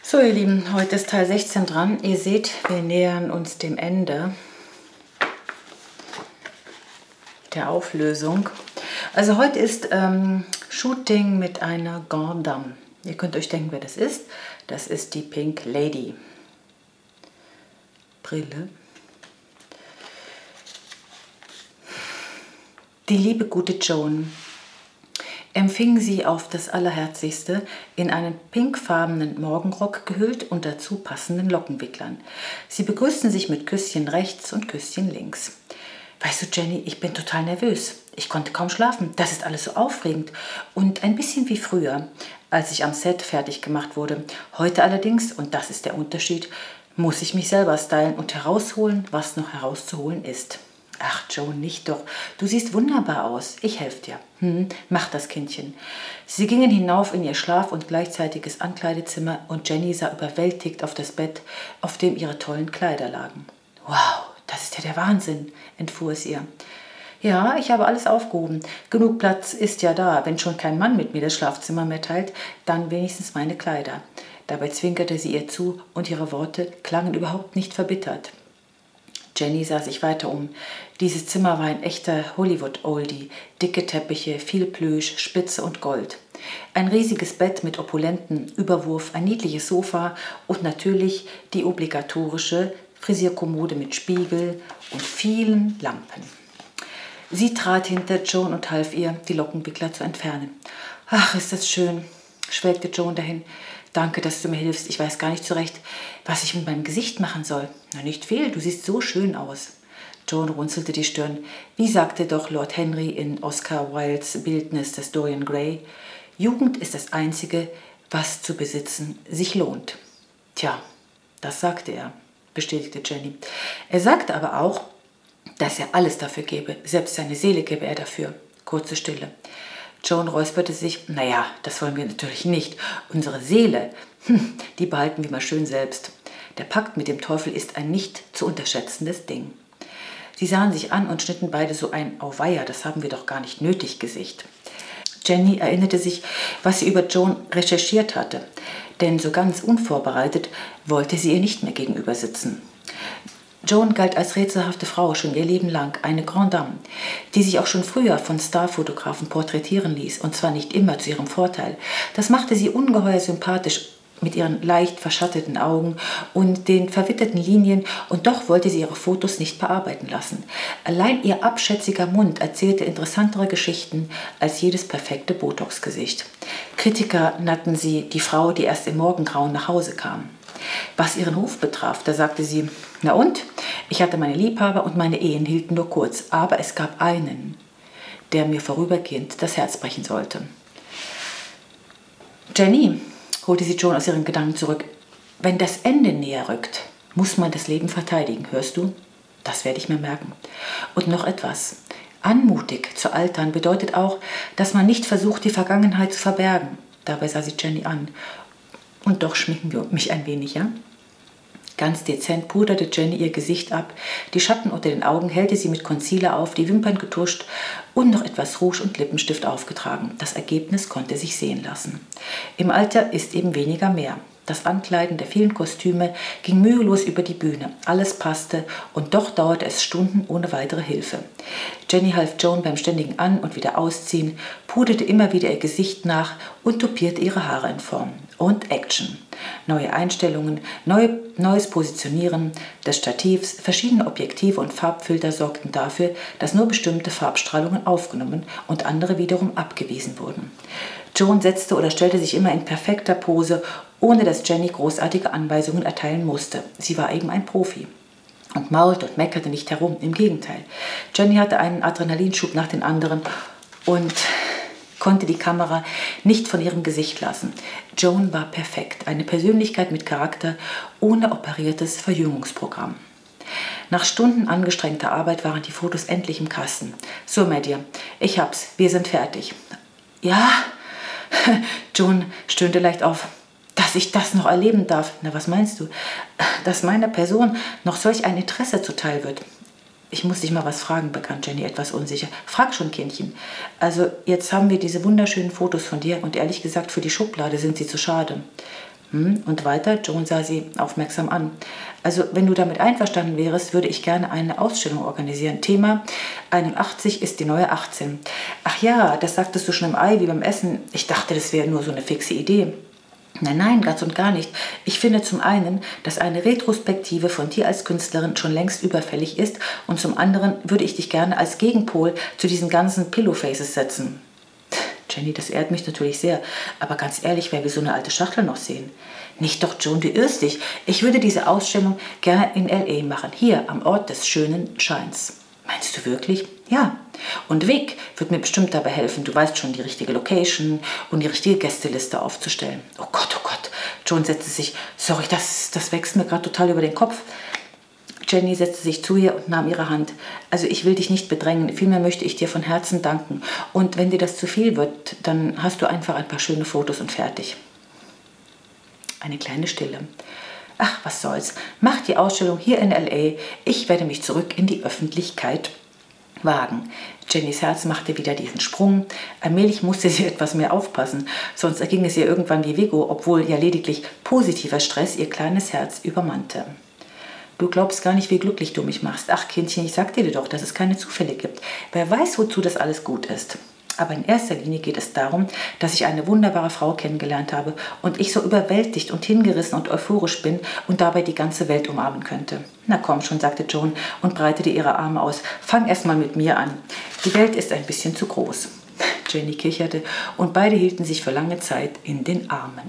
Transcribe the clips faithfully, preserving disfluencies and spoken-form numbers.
So ihr Lieben, heute ist Teil sechzehn dran. Ihr seht, wir nähern uns dem Ende der Auflösung. Also heute ist ähm, Shooting mit einer Grande Dame. Ihr könnt euch denken, wer das ist. Das ist die Pink Lady. Brille. Die liebe gute Joan empfing sie auf das Allerherzlichste in einen pinkfarbenen Morgenrock gehüllt und dazu passenden Lockenwicklern. Sie begrüßten sich mit Küsschen rechts und Küsschen links. Weißt du, Jenny, ich bin total nervös. Ich konnte kaum schlafen. Das ist alles so aufregend. Und ein bisschen wie früher, als ich am Set fertig gemacht wurde. Heute allerdings, und das ist der Unterschied, muss ich mich selber stylen und herausholen, was noch herauszuholen ist. Ach, Joan, nicht doch. Du siehst wunderbar aus. Ich helfe dir. Hm, mach das, Kindchen. Sie gingen hinauf in ihr Schlaf- und gleichzeitiges Ankleidezimmer und Jenny sah überwältigt auf das Bett, auf dem ihre tollen Kleider lagen. Wow, das ist ja der Wahnsinn, entfuhr es ihr. Ja, ich habe alles aufgehoben. Genug Platz ist ja da. Wenn schon kein Mann mit mir das Schlafzimmer mehr teilt, dann wenigstens meine Kleider. Dabei zwinkerte sie ihr zu und ihre Worte klangen überhaupt nicht verbittert. Jenny sah sich weiter um. Dieses Zimmer war ein echter Hollywood-Oldie. Dicke Teppiche, viel Plüsch, Spitze und Gold. Ein riesiges Bett mit opulenten Überwurf, ein niedliches Sofa und natürlich die obligatorische Frisierkommode mit Spiegel und vielen Lampen. Sie trat hinter Joan und half ihr, die Lockenwickler zu entfernen. Ach, ist das schön, schwelgte Joan dahin. Danke, dass du mir hilfst. Ich weiß gar nicht zurecht, was ich mit meinem Gesicht machen soll. Na, nicht viel, du siehst so schön aus. Joan runzelte die Stirn. Wie sagte doch Lord Henry in Oscar Wildes Bildnis des Dorian Gray, Jugend ist das Einzige, was zu besitzen sich lohnt. Tja, das sagte er, bestätigte Jenny. Er sagte aber auch, dass er alles dafür gebe, selbst seine Seele gebe er dafür. Kurze Stille. Joan räusperte sich. Naja, das wollen wir natürlich nicht. Unsere Seele, hm, die behalten wir mal schön selbst. Der Pakt mit dem Teufel ist ein nicht zu unterschätzendes Ding. Sie sahen sich an und schnitten beide so ein Auweia, das haben wir doch gar nicht nötig Gesicht. Jenny erinnerte sich, was sie über Joan recherchiert hatte, denn so ganz unvorbereitet wollte sie ihr nicht mehr gegenüber sitzen. Joan galt als rätselhafte Frau schon ihr Leben lang, eine Grande Dame, die sich auch schon früher von Starfotografen porträtieren ließ, und zwar nicht immer zu ihrem Vorteil. Das machte sie ungeheuer sympathisch mit ihren leicht verschatteten Augen und den verwitterten Linien, und doch wollte sie ihre Fotos nicht bearbeiten lassen. Allein ihr abschätziger Mund erzählte interessantere Geschichten als jedes perfekte Botox-Gesicht. Kritiker nannten sie die Frau, die erst im Morgengrauen nach Hause kam. Was ihren Ruf betraf, da sagte sie, na und? Ich hatte meine Liebhaber und meine Ehen hielten nur kurz, aber es gab einen, der mir vorübergehend das Herz brechen sollte. Jenny, holte sie Joan aus ihren Gedanken zurück, wenn das Ende näher rückt, muss man das Leben verteidigen, hörst du? Das werde ich mir merken. Und noch etwas. Anmutig zu altern bedeutet auch, dass man nicht versucht, die Vergangenheit zu verbergen. Dabei sah sie Jenny an. Und doch schminken wir mich ein wenig, ja? Ganz dezent puderte Jenny ihr Gesicht ab, die Schatten unter den Augen hellte sie mit Concealer auf, die Wimpern getuscht und noch etwas Rouge und Lippenstift aufgetragen. Das Ergebnis konnte sich sehen lassen. Im Alter ist eben weniger mehr. Das Ankleiden der vielen Kostüme ging mühelos über die Bühne. Alles passte und doch dauerte es Stunden ohne weitere Hilfe. Jenny half Joan beim ständigen An- und wieder Ausziehen, puderte immer wieder ihr Gesicht nach und tupierte ihre Haare in Form. Und Action. Neue Einstellungen, neu, neues Positionieren des Stativs, verschiedene Objektive und Farbfilter sorgten dafür, dass nur bestimmte Farbstrahlungen aufgenommen und andere wiederum abgewiesen wurden. Joan setzte oder stellte sich immer in perfekter Pose, ohne dass Jenny großartige Anweisungen erteilen musste. Sie war eben ein Profi. Und maulte und meckerte nicht herum, im Gegenteil. Jenny hatte einen Adrenalinschub nach den anderen und konnte die Kamera nicht von ihrem Gesicht lassen. Joan war perfekt, eine Persönlichkeit mit Charakter, ohne operiertes Verjüngungsprogramm. Nach Stunden angestrengter Arbeit waren die Fotos endlich im Kasten. So, Maddie, ich hab's, wir sind fertig. Ja? Joan stöhnte leicht auf. Dass ich das noch erleben darf. Na, was meinst du? Dass meiner Person noch solch ein Interesse zuteil wird. Ich muss dich mal was fragen, begann Jenny etwas unsicher. Frag schon, Kindchen. Also, jetzt haben wir diese wunderschönen Fotos von dir und ehrlich gesagt, für die Schublade sind sie zu schade. Hm? Und weiter, Joan sah sie aufmerksam an. Also, wenn du damit einverstanden wärst, würde ich gerne eine Ausstellung organisieren. Thema: einundachtzig ist die neue achtzehn. Ach ja, das sagtest du schon im Ei, wie beim Essen. Ich dachte, das wäre nur so eine fixe Idee. Nein, nein, ganz und gar nicht. Ich finde zum einen, dass eine Retrospektive von dir als Künstlerin schon längst überfällig ist, und zum anderen würde ich dich gerne als Gegenpol zu diesen ganzen Pillowfaces setzen. Jenny, das ehrt mich natürlich sehr, aber ganz ehrlich, wer will so eine alte Schachtel noch sehen? Nicht doch, Joan, du irrst dich. Ich würde diese Ausstellung gerne in L A machen, hier am Ort des schönen Scheins. Meinst du wirklich? Ja. Und Vic wird mir bestimmt dabei helfen. Du weißt schon, die richtige Location und die richtige Gästeliste aufzustellen. Oh Gott, oh Gott. Joan setzte sich. Sorry, das, das wächst mir gerade total über den Kopf. Jenny setzte sich zu ihr und nahm ihre Hand. Also ich will dich nicht bedrängen, vielmehr möchte ich dir von Herzen danken. Und wenn dir das zu viel wird, dann hast du einfach ein paar schöne Fotos und fertig. Eine kleine Stille. Ach, was soll's. Mach die Ausstellung hier in L A. Ich werde mich zurück in die Öffentlichkeit wagen. Jennys Herz machte wieder diesen Sprung. Allmählich musste sie etwas mehr aufpassen, sonst erging es ihr irgendwann wie Vigo, obwohl ja lediglich positiver Stress ihr kleines Herz übermannte. Du glaubst gar nicht, wie glücklich du mich machst. Ach, Kindchen, ich sagte dir doch, dass es keine Zufälle gibt. Wer weiß, wozu das alles gut ist. Aber in erster Linie geht es darum, dass ich eine wunderbare Frau kennengelernt habe und ich so überwältigt und hingerissen und euphorisch bin und dabei die ganze Welt umarmen könnte. Na komm schon, sagte Joan und breitete ihre Arme aus. Fang erst mal mit mir an. Die Welt ist ein bisschen zu groß. Jenny kicherte und beide hielten sich für lange Zeit in den Armen.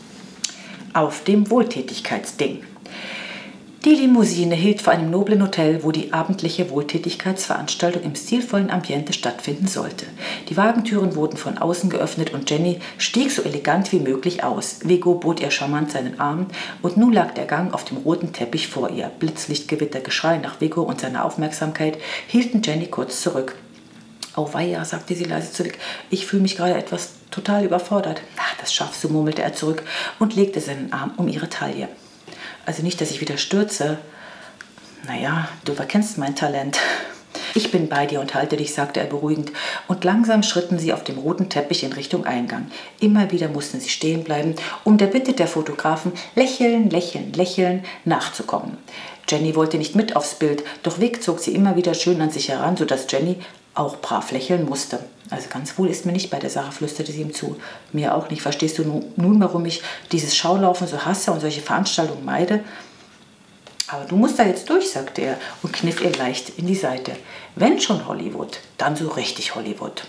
Auf dem Wohltätigkeitsding. Die Limousine hielt vor einem noblen Hotel, wo die abendliche Wohltätigkeitsveranstaltung im stilvollen Ambiente stattfinden sollte. Die Wagentüren wurden von außen geöffnet und Jenny stieg so elegant wie möglich aus. Vigo bot ihr charmant seinen Arm und nun lag der Gang auf dem roten Teppich vor ihr. Blitzlichtgewitter, Geschrei nach Vigo und seiner Aufmerksamkeit hielten Jenny kurz zurück. Oh weia, sagte sie leise zu Vic, ich fühle mich gerade etwas total überfordert. Ach, das schaffst du, murmelte er zurück und legte seinen Arm um ihre Taille. Also nicht, dass ich wieder stürze. Naja, du verkennst mein Talent. Ich bin bei dir und halte dich, sagte er beruhigend. Und langsam schritten sie auf dem roten Teppich in Richtung Eingang. Immer wieder mussten sie stehen bleiben, um der Bitte der Fotografen lächeln, lächeln, lächeln nachzukommen. Jenny wollte nicht mit aufs Bild, doch Vic zog sie immer wieder schön an sich heran, sodass Jenny auch brav lächeln musste. Also ganz wohl ist mir nicht bei der Sache, flüsterte sie ihm zu. Mir auch nicht. Verstehst du nun, warum ich dieses Schaulaufen so hasse und solche Veranstaltungen meide? Aber du musst da jetzt durch, sagte er und kniff ihr leicht in die Seite. Wenn schon Hollywood, dann so richtig Hollywood.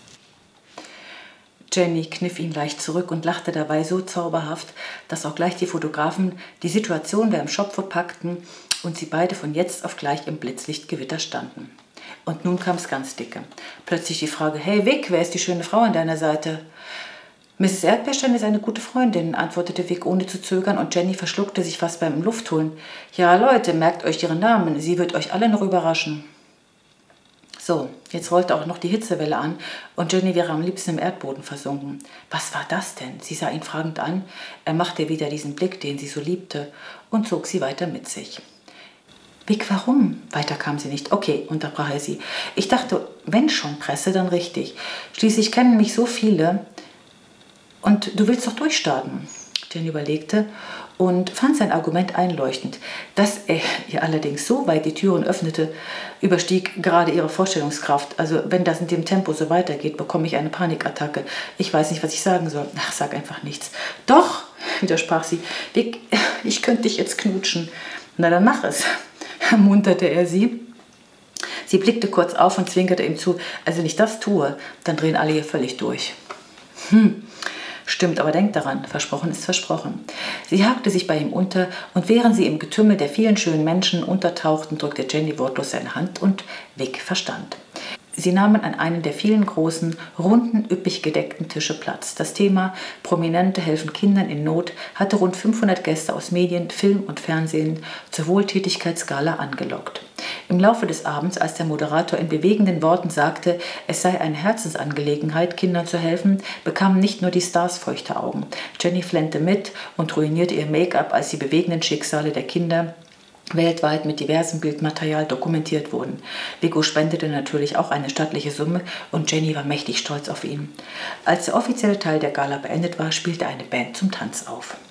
Jenny kniff ihn leicht zurück und lachte dabei so zauberhaft, dass auch gleich die Fotografen die Situation wie im Schopf verpackten und sie beide von jetzt auf gleich im Blitzlichtgewitter standen. Und nun kam es ganz dicke. Plötzlich die Frage, hey Vic, wer ist die schöne Frau an deiner Seite? Misses Erdbeerstein ist eine gute Freundin, antwortete Vic ohne zu zögern und Jenny verschluckte sich fast beim Luftholen. Ja Leute, merkt euch ihren Namen, sie wird euch alle noch überraschen. So, jetzt rollte auch noch die Hitzewelle an und Jenny wäre am liebsten im Erdboden versunken. Was war das denn? Sie sah ihn fragend an. Er machte wieder diesen Blick, den sie so liebte, und zog sie weiter mit sich. Vic, warum? Weiter kam sie nicht. Okay, unterbrach er sie. Ich dachte, wenn schon Presse, dann richtig. Schließlich kennen mich so viele und du willst doch durchstarten. Jenny überlegte und fand sein Argument einleuchtend. Dass er ihr allerdings so weit die Türen öffnete, überstieg gerade ihre Vorstellungskraft. Also wenn das in dem Tempo so weitergeht, bekomme ich eine Panikattacke. Ich weiß nicht, was ich sagen soll. Ach, sag einfach nichts. Doch, widersprach sie. Vic, ich könnte dich jetzt knutschen. Na, dann mach es, ermunterte er sie. Sie blickte kurz auf und zwinkerte ihm zu. Also wenn ich das tue, dann drehen alle hier völlig durch. Hm. Stimmt, aber denkt daran, versprochen ist versprochen. Sie hakte sich bei ihm unter und während sie im Getümmel der vielen schönen Menschen untertauchten, drückte Jenny wortlos seine Hand und Vic verstand. Sie nahmen an einem der vielen großen, runden, üppig gedeckten Tische Platz. Das Thema Prominente helfen Kindern in Not hatte rund fünfhundert Gäste aus Medien, Film und Fernsehen zur Wohltätigkeitsgala angelockt. Im Laufe des Abends, als der Moderator in bewegenden Worten sagte, es sei eine Herzensangelegenheit, Kindern zu helfen, bekamen nicht nur die Stars feuchte Augen. Jenny flennte mit und ruinierte ihr Make-up, als die bewegenden Schicksale der Kinder weltweit mit diversem Bildmaterial dokumentiert wurden. Vigo spendete natürlich auch eine stattliche Summe und Jenny war mächtig stolz auf ihn. Als der offizielle Teil der Gala beendet war, spielte eine Band zum Tanz auf.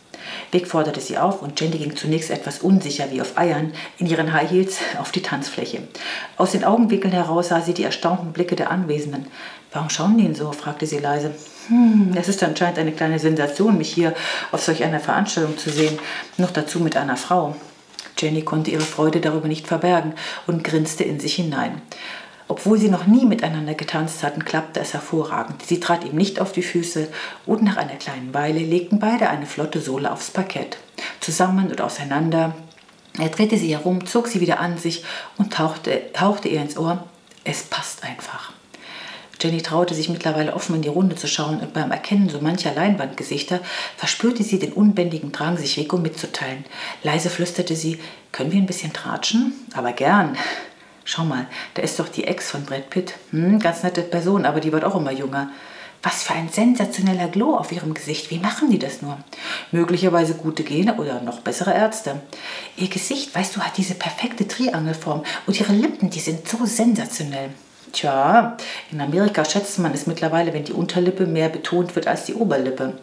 Vic forderte sie auf und Jenny ging zunächst etwas unsicher wie auf Eiern in ihren High Heels auf die Tanzfläche. Aus den Augenwinkeln heraus sah sie die erstaunten Blicke der Anwesenden. »Warum schauen die ihn so?« fragte sie leise. »Hm, es ist anscheinend eine kleine Sensation, mich hier auf solch einer Veranstaltung zu sehen, noch dazu mit einer Frau.« Jenny konnte ihre Freude darüber nicht verbergen und grinste in sich hinein. Obwohl sie noch nie miteinander getanzt hatten, klappte es hervorragend. Sie trat ihm nicht auf die Füße und nach einer kleinen Weile legten beide eine flotte Sohle aufs Parkett. Zusammen und auseinander. Er drehte sie herum, zog sie wieder an sich und tauchte, hauchte ihr ins Ohr: »Es passt einfach.« Jenny traute sich mittlerweile offen in die Runde zu schauen und beim Erkennen so mancher Leinwandgesichter verspürte sie den unbändigen Drang, sich Rico mitzuteilen. Leise flüsterte sie: »Können wir ein bisschen tratschen?« »Aber gern. Schau mal, da ist doch die Ex von Brad Pitt. Hm, ganz nette Person, aber die wird auch immer jünger. Was für ein sensationeller Glow auf ihrem Gesicht. Wie machen die das nur? Möglicherweise gute Gene oder noch bessere Ärzte. Ihr Gesicht, weißt du, hat diese perfekte Triangelform und ihre Lippen, die sind so sensationell.« Tja, in Amerika schätzt man es mittlerweile, wenn die Unterlippe mehr betont wird als die Oberlippe.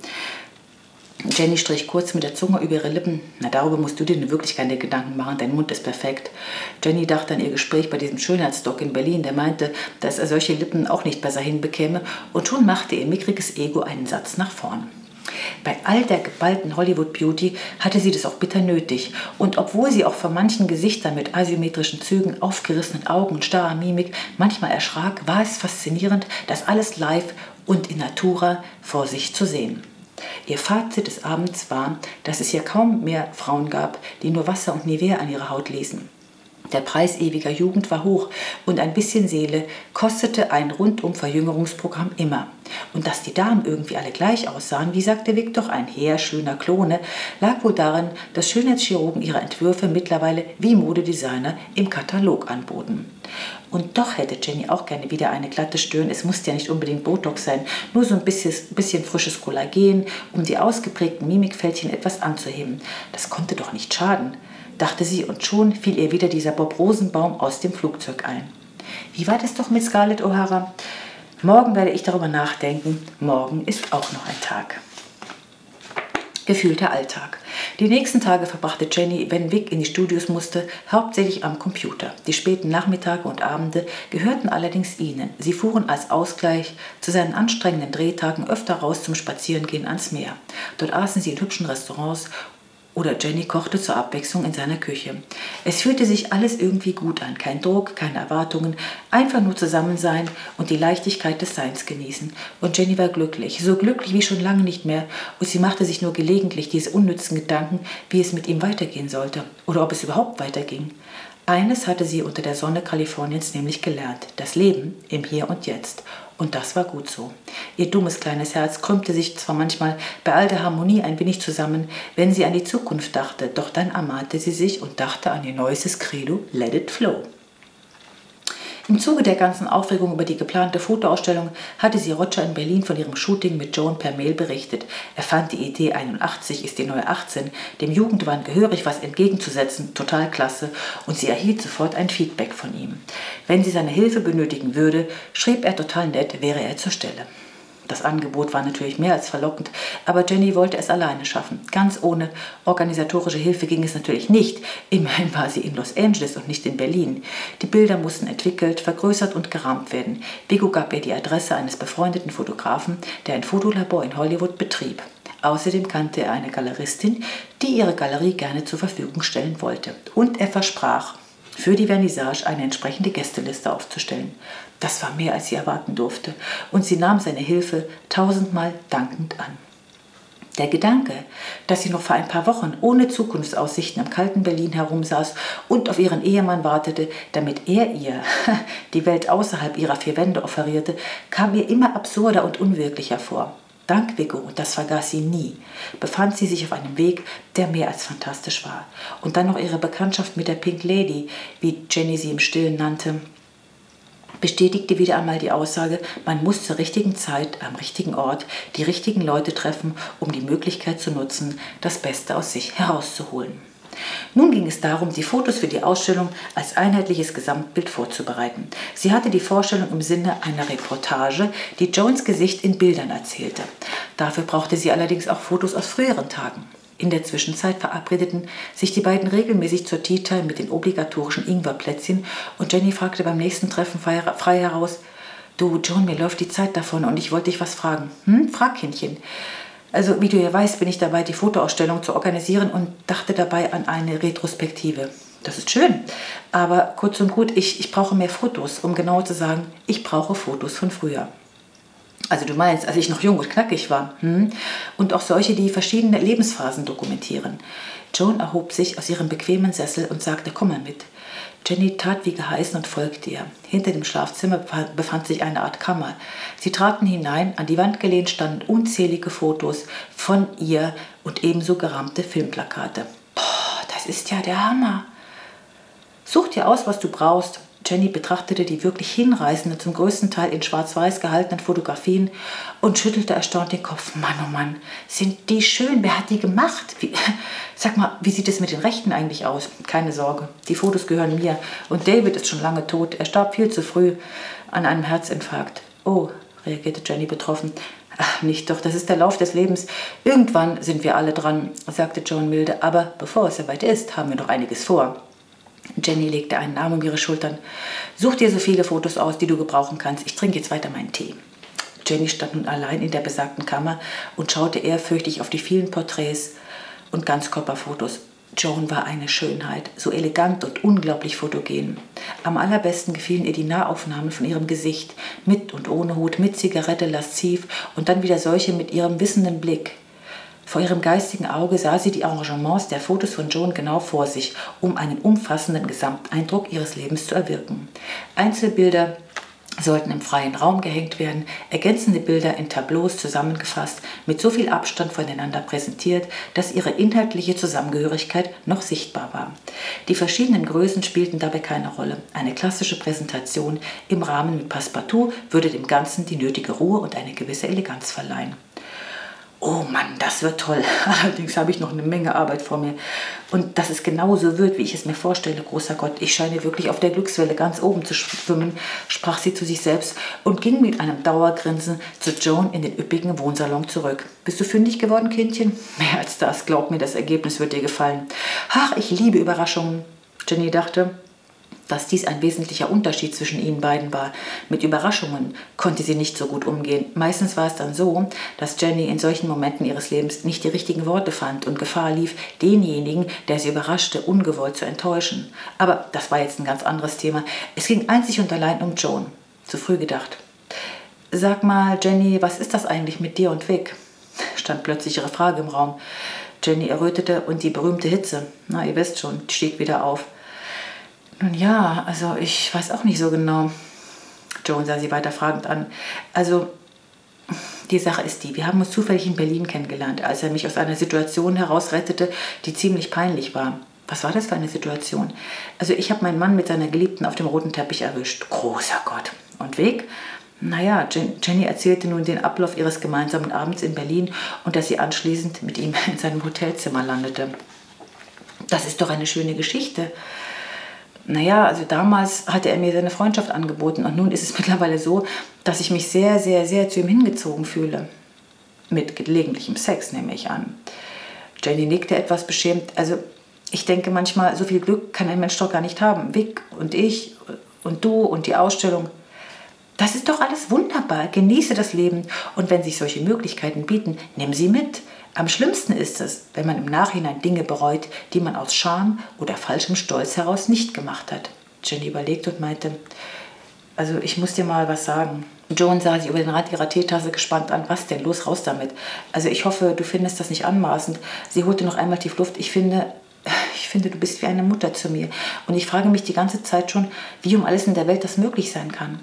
Jenny strich kurz mit der Zunge über ihre Lippen. Na, darüber musst du dir wirklich keine Gedanken machen, dein Mund ist perfekt. Jenny dachte an ihr Gespräch bei diesem Schönheitsdoc in Berlin, der meinte, dass er solche Lippen auch nicht besser hinbekäme, und schon machte ihr mickriges Ego einen Satz nach vorn. Bei all der geballten Hollywood-Beauty hatte sie das auch bitter nötig. Und obwohl sie auch vor manchen Gesichtern mit asymmetrischen Zügen, aufgerissenen Augen und starrer Mimik manchmal erschrak, war es faszinierend, das alles live und in natura vor sich zu sehen. Ihr Fazit des Abends war, dass es hier kaum mehr Frauen gab, die nur Wasser und Nivea an ihrer Haut ließen. Der Preis ewiger Jugend war hoch und ein bisschen Seele kostete ein Rundum-Verjüngerungsprogramm immer. Und dass die Damen irgendwie alle gleich aussahen, wie sagte Vic, doch ein Heer schöner Klone, lag wohl darin, dass Schönheitschirurgen ihre Entwürfe mittlerweile wie Modedesigner im Katalog anboten. Und doch hätte Jenny auch gerne wieder eine glatte Stirn. Es musste ja nicht unbedingt Botox sein, nur so ein bisschen, bisschen frisches Kollagen, um die ausgeprägten Mimikfältchen etwas anzuheben. Das konnte doch nicht schaden, dachte sie, und schon fiel ihr wieder dieser Bob Rosenbaum aus dem Flugzeug ein. Wie war das doch mit Scarlett O'Hara? Morgen werde ich darüber nachdenken. Morgen ist auch noch ein Tag. Gefühlter Alltag. Die nächsten Tage verbrachte Jenny, wenn Vic in die Studios musste, hauptsächlich am Computer. Die späten Nachmittage und Abende gehörten allerdings ihnen. Sie fuhren als Ausgleich zu seinen anstrengenden Drehtagen öfter raus zum Spazierengehen ans Meer. Dort aßen sie in hübschen Restaurants oder Jenny kochte zur Abwechslung in seiner Küche. Es fühlte sich alles irgendwie gut an. Kein Druck, keine Erwartungen, einfach nur zusammen sein und die Leichtigkeit des Seins genießen. Und Jenny war glücklich, so glücklich wie schon lange nicht mehr. Und sie machte sich nur gelegentlich diese unnützen Gedanken, wie es mit ihm weitergehen sollte oder ob es überhaupt weiterging. Eines hatte sie unter der Sonne Kaliforniens nämlich gelernt: das Leben im Hier und Jetzt. Und das war gut so. Ihr dummes kleines Herz krümmte sich zwar manchmal bei all der Harmonie ein wenig zusammen, wenn sie an die Zukunft dachte, doch dann ermahnte sie sich und dachte an ihr neuestes Credo: Let it flow. Im Zuge der ganzen Aufregung über die geplante Fotoausstellung hatte sie Roger in Berlin von ihrem Shooting mit Joan per Mail berichtet. Er fand die Idee einundachtzig ist die neue achtzehn, dem Jugendwahn gehörig was entgegenzusetzen, total klasse, und sie erhielt sofort ein Feedback von ihm. Wenn sie seine Hilfe benötigen würde, schrieb er total nett, wäre er zur Stelle. Das Angebot war natürlich mehr als verlockend, aber Jenny wollte es alleine schaffen. Ganz ohne organisatorische Hilfe ging es natürlich nicht. Immerhin war sie in Los Angeles und nicht in Berlin. Die Bilder mussten entwickelt, vergrößert und gerahmt werden. Vigo gab ihr die Adresse eines befreundeten Fotografen, der ein Fotolabor in Hollywood betrieb. Außerdem kannte er eine Galeristin, die ihre Galerie gerne zur Verfügung stellen wollte. Und er versprach, für die Vernissage eine entsprechende Gästeliste aufzustellen. Das war mehr, als sie erwarten durfte, und sie nahm seine Hilfe tausendmal dankend an. Der Gedanke, dass sie noch vor ein paar Wochen ohne Zukunftsaussichten im kalten Berlin herumsaß und auf ihren Ehemann wartete, damit er ihr die Welt außerhalb ihrer vier Wände offerierte, kam ihr immer absurder und unwirklicher vor. Dank Vigo, und das vergaß sie nie, befand sie sich auf einem Weg, der mehr als fantastisch war. Und dann noch ihre Bekanntschaft mit der Pink Lady, wie Jenny sie im Stillen nannte, bestätigte wieder einmal die Aussage, man muss zur richtigen Zeit, am richtigen Ort, die richtigen Leute treffen, um die Möglichkeit zu nutzen, das Beste aus sich herauszuholen. Nun ging es darum, die Fotos für die Ausstellung als einheitliches Gesamtbild vorzubereiten. Sie hatte die Vorstellung im Sinne einer Reportage, die Joans Gesicht in Bildern erzählte. Dafür brauchte sie allerdings auch Fotos aus früheren Tagen. In der Zwischenzeit verabredeten sich die beiden regelmäßig zur Tea Time mit den obligatorischen Ingwerplätzchen und Jenny fragte beim nächsten Treffen frei heraus: Du, Joan, mir läuft die Zeit davon und ich wollte dich was fragen. Hm, frag, Kindchen. Also, wie du ja weißt, bin ich dabei, die Fotoausstellung zu organisieren und dachte dabei an eine Retrospektive. Das ist schön, aber kurz und gut, ich, ich brauche mehr Fotos, um genauer zu sagen, ich brauche Fotos von früher. Also du meinst, als ich noch jung und knackig war. Hm? Und auch solche, die verschiedene Lebensphasen dokumentieren. Joan erhob sich aus ihrem bequemen Sessel und sagte: Komm mal mit. Jenny tat wie geheißen und folgte ihr. Hinter dem Schlafzimmer befand sich eine Art Kammer. Sie traten hinein, an die Wand gelehnt standen unzählige Fotos von ihr und ebenso gerahmte Filmplakate. Boah, das ist ja der Hammer. Such dir aus, was du brauchst. Jenny betrachtete die wirklich hinreißenden, zum größten Teil in schwarz-weiß gehaltenen Fotografien und schüttelte erstaunt den Kopf. Mann, oh Mann, sind die schön? Wer hat die gemacht? Wie, sag mal, wie sieht es mit den Rechten eigentlich aus? Keine Sorge, die Fotos gehören mir. Und David ist schon lange tot. Er starb viel zu früh an einem Herzinfarkt. Oh, reagierte Jenny betroffen. Ach, nicht doch, das ist der Lauf des Lebens. Irgendwann sind wir alle dran, sagte Joan milde. Aber bevor es soweit ist, haben wir noch einiges vor. Jenny legte einen Arm um ihre Schultern. Such dir so viele Fotos aus, die du gebrauchen kannst. Ich trinke jetzt weiter meinen Tee. Jenny stand nun allein in der besagten Kammer und schaute ehrfürchtig auf die vielen Porträts und Ganzkörperfotos. Joan war eine Schönheit, so elegant und unglaublich fotogen. Am allerbesten gefielen ihr die Nahaufnahmen von ihrem Gesicht, mit und ohne Hut, mit Zigarette, lasziv und dann wieder solche mit ihrem wissenden Blick. Vor ihrem geistigen Auge sah sie die Arrangements der Fotos von Joan genau vor sich, um einen umfassenden Gesamteindruck ihres Lebens zu erwirken. Einzelbilder sollten im freien Raum gehängt werden, ergänzende Bilder in Tableaus zusammengefasst, mit so viel Abstand voneinander präsentiert, dass ihre inhaltliche Zusammengehörigkeit noch sichtbar war. Die verschiedenen Größen spielten dabei keine Rolle. Eine klassische Präsentation im Rahmen mit Passepartout würde dem Ganzen die nötige Ruhe und eine gewisse Eleganz verleihen. Oh Mann, das wird toll. Allerdings habe ich noch eine Menge Arbeit vor mir. Und dass es genauso wird, wie ich es mir vorstelle, großer Gott. Ich scheine wirklich auf der Glückswelle ganz oben zu schwimmen, sprach sie zu sich selbst und ging mit einem Dauergrinsen zu Joan in den üppigen Wohnsalon zurück. Bist du fündig geworden, Kindchen? Mehr als das. Glaub mir, das Ergebnis wird dir gefallen. Ach, ich liebe Überraschungen. Jenny dachte, dass dies ein wesentlicher Unterschied zwischen ihnen beiden war. Mit Überraschungen konnte sie nicht so gut umgehen. Meistens war es dann so, dass Jenny in solchen Momenten ihres Lebens nicht die richtigen Worte fand und Gefahr lief, denjenigen, der sie überraschte, ungewollt zu enttäuschen. Aber das war jetzt ein ganz anderes Thema. Es ging einzig und allein um Joan. Zu früh gedacht. Sag mal, Jenny, was ist das eigentlich mit dir und Vic? Stand plötzlich ihre Frage im Raum. Jenny errötete und die berühmte Hitze, na, ihr wisst schon, stieg wieder auf. Nun ja, also ich weiß auch nicht so genau. Joan sah sie weiter fragend an. Also, die Sache ist die, wir haben uns zufällig in Berlin kennengelernt, als er mich aus einer Situation herausrettete, die ziemlich peinlich war. Was war das für eine Situation? Also ich habe meinen Mann mit seiner Geliebten auf dem roten Teppich erwischt. Großer Gott. Und Weg? Naja, Jenny erzählte nun den Ablauf ihres gemeinsamen Abends in Berlin und dass sie anschließend mit ihm in seinem Hotelzimmer landete. Das ist doch eine schöne Geschichte. Naja, also damals hatte er mir seine Freundschaft angeboten und nun ist es mittlerweile so, dass ich mich sehr, sehr, sehr zu ihm hingezogen fühle. Mit gelegentlichem Sex, nehme ich an. Jenny nickte etwas beschämt. Also ich denke manchmal, so viel Glück kann ein Mensch doch gar nicht haben. Vic und ich und du und die Ausstellung. Das ist doch alles wunderbar. Genieße das Leben und wenn sich solche Möglichkeiten bieten, nimm sie mit. Am schlimmsten ist es, wenn man im Nachhinein Dinge bereut, die man aus Scham oder falschem Stolz heraus nicht gemacht hat. Jenny überlegte und meinte, also ich muss dir mal was sagen. Joan sah sie über den Rand ihrer Teetasse gespannt an. Was denn? Los, raus damit. Also ich hoffe, du findest das nicht anmaßend. Sie holte noch einmal tief Luft. Ich finde, ich finde, du bist wie eine Mutter zu mir. Und ich frage mich die ganze Zeit schon, wie um alles in der Welt das möglich sein kann.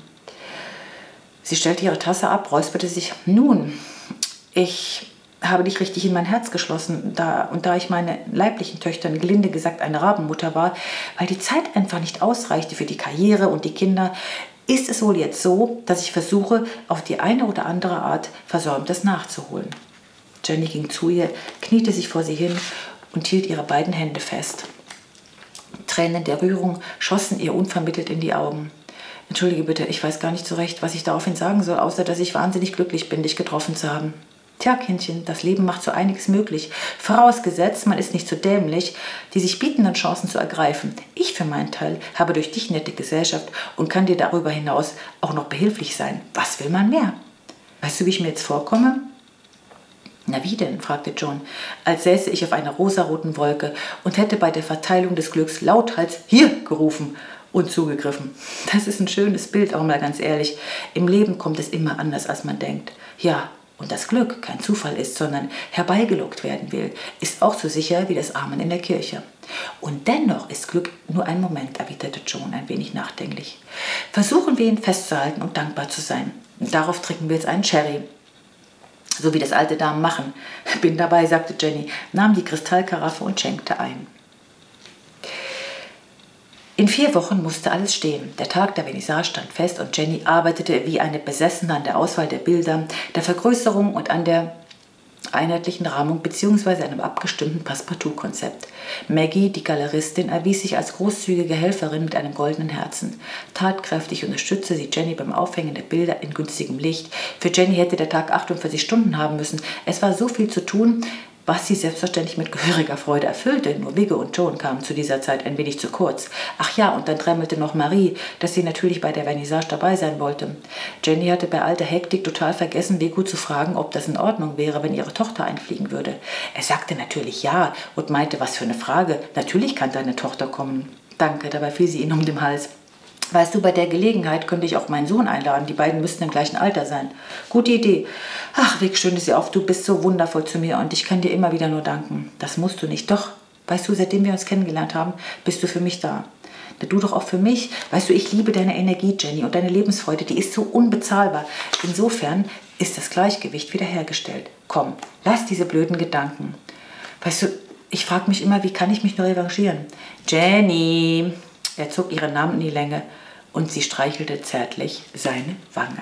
Sie stellte ihre Tasse ab, räusperte sich. Nun, ich habe dich richtig in mein Herz geschlossen. Da, und da ich meine leiblichen Töchtern gelinde gesagt eine Rabenmutter war, weil die Zeit einfach nicht ausreichte für die Karriere und die Kinder, ist es wohl jetzt so, dass ich versuche, auf die eine oder andere Art Versäumtes nachzuholen. Jenny ging zu ihr, kniete sich vor sie hin und hielt ihre beiden Hände fest. Tränen der Rührung schossen ihr unvermittelt in die Augen. Entschuldige bitte, ich weiß gar nicht so recht, was ich daraufhin sagen soll, außer dass ich wahnsinnig glücklich bin, dich getroffen zu haben. Tja, Kindchen, das Leben macht so einiges möglich. Vorausgesetzt, man ist nicht so dämlich, die sich bietenden Chancen zu ergreifen. Ich für meinen Teil habe durch dich nette Gesellschaft und kann dir darüber hinaus auch noch behilflich sein. Was will man mehr? Weißt du, wie ich mir jetzt vorkomme? Na wie denn? Fragte John, als säße ich auf einer rosaroten Wolke und hätte bei der Verteilung des Glücks lauthals hier gerufen und zugegriffen. Das ist ein schönes Bild, auch mal ganz ehrlich. Im Leben kommt es immer anders, als man denkt. Ja, und das Glück kein Zufall ist, sondern herbeigelockt werden will, ist auch so sicher wie das Amen in der Kirche. Und dennoch ist Glück nur ein Moment, erwiderte John ein wenig nachdenklich. Versuchen wir ihn festzuhalten und dankbar zu sein. Und darauf trinken wir jetzt einen Sherry. So wie das alte Damen machen. Bin dabei, sagte Jenny, nahm die Kristallkaraffe und schenkte ein. In vier Wochen musste alles stehen. Der Tag der Vernissage stand fest und Jenny arbeitete wie eine Besessene an der Auswahl der Bilder, der Vergrößerung und an der einheitlichen Rahmung bzw. einem abgestimmten Passepartout-Konzept. Maggie, die Galeristin, erwies sich als großzügige Helferin mit einem goldenen Herzen. Tatkräftig unterstützte sie Jenny beim Aufhängen der Bilder in günstigem Licht. Für Jenny hätte der Tag achtundvierzig Stunden haben müssen. Es war so viel zu tun, was sie selbstverständlich mit gehöriger Freude erfüllte. Nur Viggo und John kamen zu dieser Zeit ein wenig zu kurz. Ach ja, und dann dremmelte noch Marie, dass sie natürlich bei der Vernissage dabei sein wollte. Jenny hatte bei all der Hektik total vergessen, Viggo zu fragen, ob das in Ordnung wäre, wenn ihre Tochter einfliegen würde. Er sagte natürlich ja und meinte, was für eine Frage. Natürlich kann deine Tochter kommen. Danke, dabei fiel sie ihm um den Hals. Weißt du, bei der Gelegenheit könnte ich auch meinen Sohn einladen. Die beiden müssten im gleichen Alter sein. Gute Idee. Ach, Vic, schön, dass Sie auf. Du bist so wundervoll zu mir und ich kann dir immer wieder nur danken. Das musst du nicht. Doch, weißt du, seitdem wir uns kennengelernt haben, bist du für mich da. Du doch auch für mich. Weißt du, ich liebe deine Energie, Jenny, und deine Lebensfreude, die ist so unbezahlbar. Insofern ist das Gleichgewicht wiederhergestellt. Komm, lass diese blöden Gedanken. Weißt du, ich frage mich immer, wie kann ich mich nur revanchieren? Jenny! Er zog ihren Namen in die Länge und sie streichelte zärtlich seine Wange.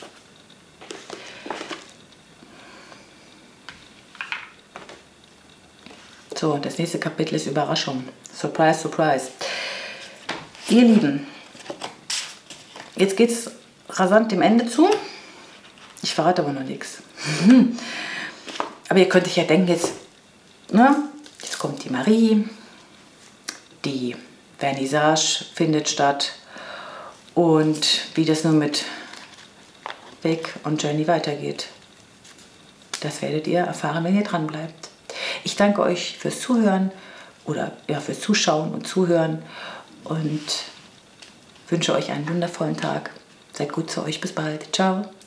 So, das nächste Kapitel ist Überraschung. Surprise, surprise. Ihr Lieben, jetzt geht es rasant dem Ende zu. Ich verrate aber noch nichts. Aber ihr könnt euch ja denken, jetzt, ne? Jetzt kommt die Marie, die Vernissage findet statt und wie das nun mit Vic und Jenny weitergeht. Das werdet ihr erfahren, wenn ihr dran bleibt. Ich danke euch fürs Zuhören oder ja, fürs Zuschauen und Zuhören und wünsche euch einen wundervollen Tag. Seid gut zu euch. Bis bald. Ciao.